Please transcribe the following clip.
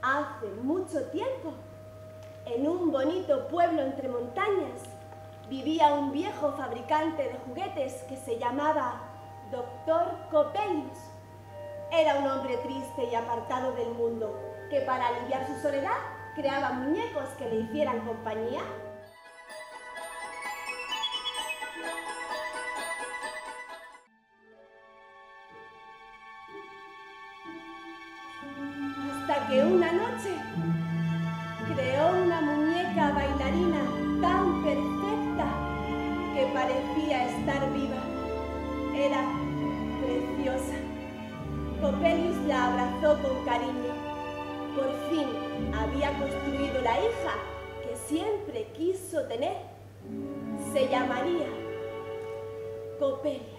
Hace mucho tiempo, en un bonito pueblo entre montañas, vivía un viejo fabricante de juguetes que se llamaba Dr. Coppelius. Era un hombre triste y apartado del mundo, que para aliviar su soledad creaba muñecos que le hicieran compañía. Hasta que una noche creó una muñeca bailarina tan perfecta que parecía estar viva. Era preciosa. Coppelius la abrazó con cariño. Por fin había construido la hija que siempre quiso tener. Se llamaría Coppelia.